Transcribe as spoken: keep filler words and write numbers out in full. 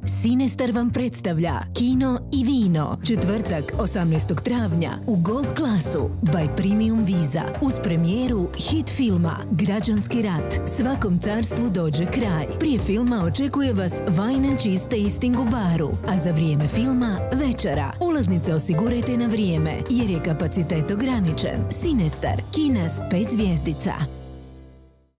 Sinestar vam predstavlja Kino i vino. Četvrtak, osamnaestog travnja u Gold klasu by Premium Visa uz premijeru hit filma Građanski rat. Svakom carstvu dođe kraj. Prije filma očekuje vas Wine and Cheese tasting u baru, a za vrijeme filma večera. Ulaznice osigurajte na vrijeme jer je kapacitet ograničen. Sinestar, kina s pet zvjezdica.